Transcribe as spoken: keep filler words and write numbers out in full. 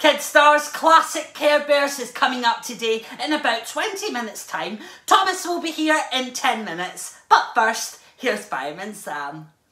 Kidstars, classic Care Bears is coming up today in about twenty minutes time. Thomas will be here in ten minutes. But first, here's Fireman Sam.